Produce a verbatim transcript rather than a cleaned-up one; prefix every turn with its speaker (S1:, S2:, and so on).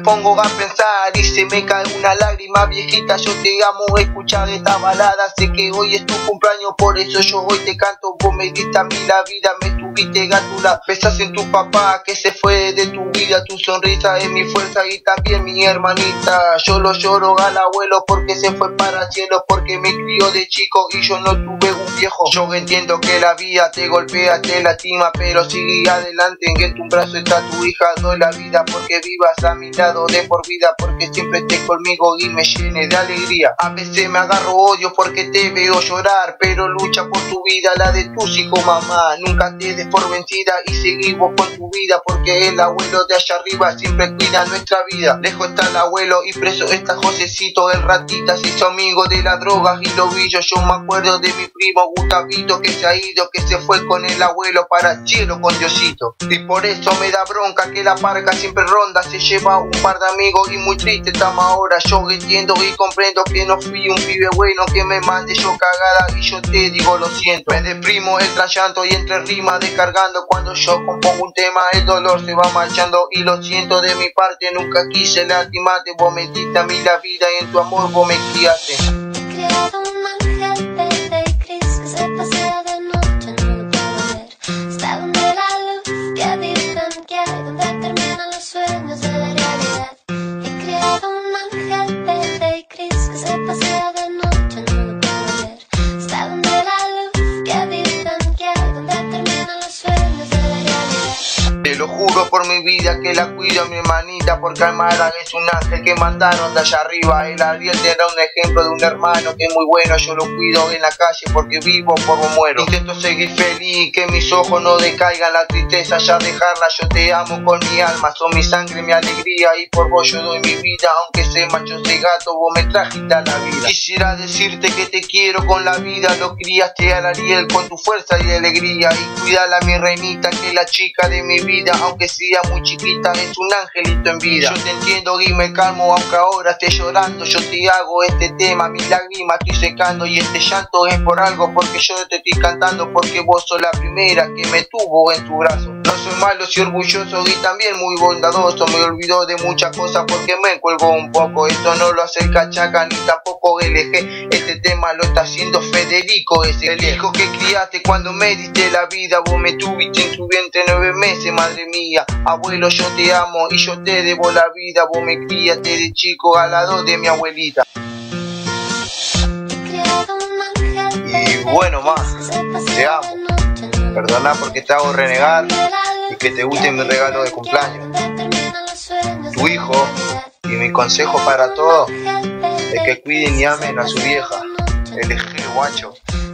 S1: pongo a pensar y se me cae una lágrima, viejita, yo te amo, escuchar esta balada. Sé que hoy es tu cumpleaños, por eso yo hoy te canto. Vos me diste a mí la vida, me tuviste gatula. Pensás en tu papá que se fue de tu vida, tu sonrisa es mi fuerza y también mi hermanita. Yo lo lloro al abuelo porque se fue para el cielo, porque me crió de chico y yo no tuve un viejo. Yo entiendo que la vida te golpea, te lastima, pero sigue adelante, que en tu brazo está tu hija. Doy la vida porque vivas a mi lado de por vida, porque siempre estés conmigo y me llene de alegría. A veces me agarro odio porque te veo llorar, pero lucha por tu vida, la de tus hijos, mamá. Nunca te des por vencida y seguimos con tu vida, porque el abuelo de allá arriba siempre cuida nuestra vida. Lejos está el abuelo y preso está Josecito, el ratita se hizo amigo de las drogas y los billos. Yo me acuerdo de mi primo Gustavito que se ha ido, que se fue con el abuelo para el cielo con Diosito. Y por eso me da bronca que la parca siempre ronda, se lleva un par de amigos y muy triste estamos ahora. Yo entiendo y comprendo que no fui un pibe bueno, que me mande yo cagada y yo te digo lo siento. Me deprimo entre llanto y entre rimas descargando, cuando yo compongo un tema el dolor se va marchando y lo siento de mi parte, nunca quise lastimarte. Vos me diste a mí la vida y en tu amor vos me criaste.
S2: He creado un ángel verde y gris que se pasea de noche, no lo puedo ver. Está donde la luz que dicen que hay, donde terminan los sueños de la realidad. He creado un ángel verde y gris que se pasea de noche, no lo puedo ver. Está donde la luz que dicen que hay, donde terminan los sueños de la realidad.
S1: Te lo juro por mi vida que la cuido a mi hermanita, porque Almara es un ángel que mandaron de allá arriba. El Ariel tendrá un ejemplo de un hermano que es muy bueno, yo lo cuido en la calle porque vivo poco muero. Intento seguir feliz, que mis ojos no decaigan, la tristeza ya dejarla. Yo te amo con mi alma, son mi sangre, mi alegría, y por vos yo doy mi vida, aunque sé macho, sé gato, vos me trajiste a la vida. Quisiera decirte que te quiero con la vida, lo criaste al Ariel con tu fuerza y alegría, y cuidala mi reinita, que es la chica de mi vida, aunque sea muy chiquita, es un angelito en vida. Yo te entiendo y me calmo, aunque ahora esté llorando, yo te hago este tema, mi lágrima estoy secando, y este llanto es por algo, porque yo te estoy cantando, porque vos sos la primera que me tuvo en tu brazo. No soy malo, soy orgulloso y también muy bondadoso, me olvido de muchas cosas porque me cuelgo un poco. Esto no lo hace el cachaca ni tampoco el eje, este tema lo está haciendo Federico, ese el hijo que criaste cuando me diste la vida. Vos me tuviste en tu vientre nueve meses, madre mía. Abuelo, yo te amo y yo te debo la vida, vos me criaste de chico al lado de mi abuelita. Y bueno, más, te amo. Perdona porque te hago renegar y que te guste mi regalo de cumpleaños. Tu hijo, y mi consejo para todos es que cuiden y amen a su vieja. El eje, guacho.